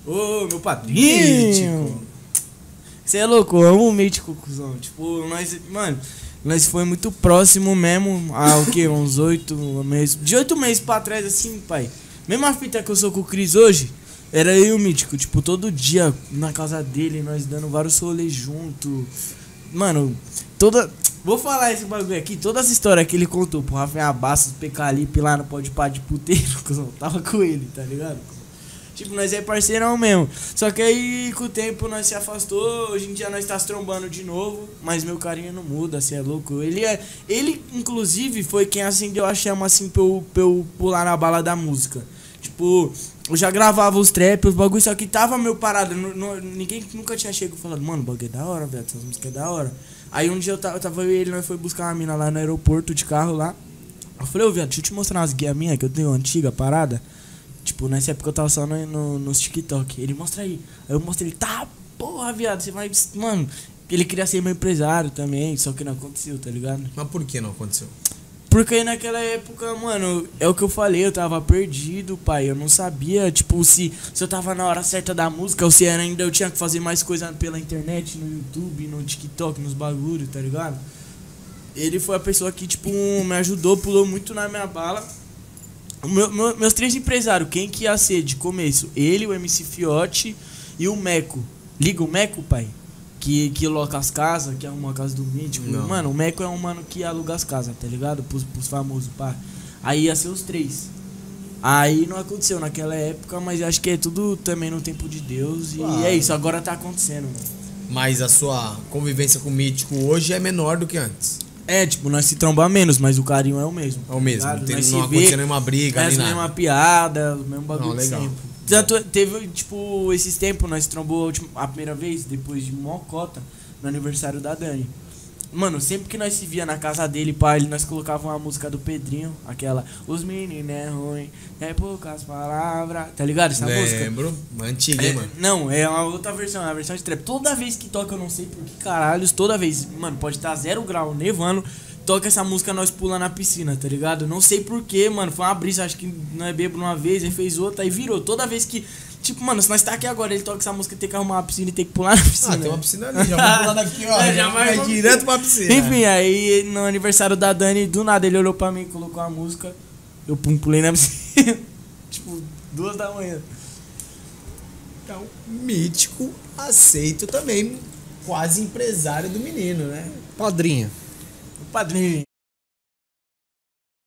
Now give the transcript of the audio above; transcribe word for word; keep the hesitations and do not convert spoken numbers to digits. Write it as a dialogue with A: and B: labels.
A: Ô, meu padrinho. Você é louco, eu amo o Mítico, cuzão. Tipo, nós, mano, nós foi muito próximo mesmo há o quê? Uns oito meses. De oito meses pra trás, assim, pai. Mesma fita que eu sou com o Cris hoje, era eu e o Mítico. Tipo, todo dia na casa dele, nós dando vários rolês junto. Mano, toda. Vou falar esse bagulho aqui, toda essa história que ele contou pro Rafael Bastos, P K Lipe lá no Pode Pá de Puteiro, cuzão. Tava com ele, tá ligado? Tipo, nós é parceirão mesmo. Só que aí, com o tempo, nós se afastou. Hoje em dia, nós tá se trombando de novo. Mas meu carinho não muda, assim, é louco. Ele, é, ele inclusive, foi quem acendeu a chama, assim, pra eu, pra eu pular na bala da música. Tipo, eu já gravava os trap, os bagulhos, só que tava meio parado. Não, não, ninguém nunca tinha chegado e falado, mano, o bagulho é da hora, velho, essas músicas é da hora. Aí um dia eu tava, eu tava eu e ele, nós foi buscar uma mina lá no aeroporto de carro lá. Eu falei, ô, viado, deixa eu te mostrar umas guias minhas que eu tenho antiga, parada. Tipo, nessa época eu tava só no, no, nos TikTok. Ele mostra aí. Aí eu mostrei ele, tá, porra, viado, você vai. Mano, ele queria ser meu empresário também, só que não aconteceu, tá ligado?
B: Mas por que não aconteceu?
A: Porque naquela época, mano, é o que eu falei, eu tava perdido, pai. Eu não sabia, tipo, se, se eu tava na hora certa da música ou se era ainda eu tinha que fazer mais coisa pela internet, no YouTube, no TikTok, nos bagulhos, tá ligado? Ele foi a pessoa que, tipo, me ajudou, pulou muito na minha bala. Meu, meu, meus três empresários, quem que ia ser de começo? Ele, o M C Fiote e o Meco. Liga o Meco, pai? Que, que loca as casas, que arruma a casa do Mítico.
B: Não.
A: Mano, o Meco é um mano que aluga as casas, tá ligado? Pros, pros famosos, pá. Aí ia ser os três. Aí não aconteceu naquela época, mas acho que é tudo também no tempo de Deus. E
B: Claro.
A: é isso, agora tá acontecendo, mano.
B: Mas a sua convivência com o Mítico hoje é menor do que antes.
A: É, tipo, nós se tromba menos, mas o carinho é o mesmo.
B: É o mesmo,
A: tá
B: não, tem,
A: Nós
B: não
A: se vê,
B: aconteceu nenhuma briga,
A: é
B: nem
A: a
B: nada.
A: mesma piada, o mesmo bagulho
B: Não,
A: de
B: legal.
A: sempre. Tanto, teve, tipo, esses tempos, nós trombou a, última, a primeira vez, depois de mocota, no aniversário da Dani. Mano, sempre que nós se via na casa dele, pai, nós colocava uma música do Pedrinho, aquela Os meninos é ruim, é poucas palavras, tá ligado essa música?
B: Lembro, antiga, hein,
A: É,
B: mano.
A: não, é uma outra versão, é uma versão de trap. Toda vez que toca, eu não sei por que caralhos, toda vez, mano, pode estar zero grau, nevando, toca essa música, nós pula na piscina, tá ligado? Não sei por que, mano, foi uma brisa, acho que nós bebo uma vez, aí fez outra, aí virou. Toda vez que, tipo, mano, se nós tá aqui agora, ele toca essa música, tem que arrumar uma piscina e tem que pular na piscina.
B: Ah, tem uma piscina ali, já vou pular daqui, ó.
A: É,
B: já
A: já vai
B: vai direto pra piscina.
A: Enfim, aí no aniversário da Dani, do nada ele olhou pra mim e colocou a música. Eu pum, pulei na piscina. Tipo, duas da manhã.
B: Então, Mítico aceito também, quase empresário do menino, né?
C: Padrinho.
A: O padrinho.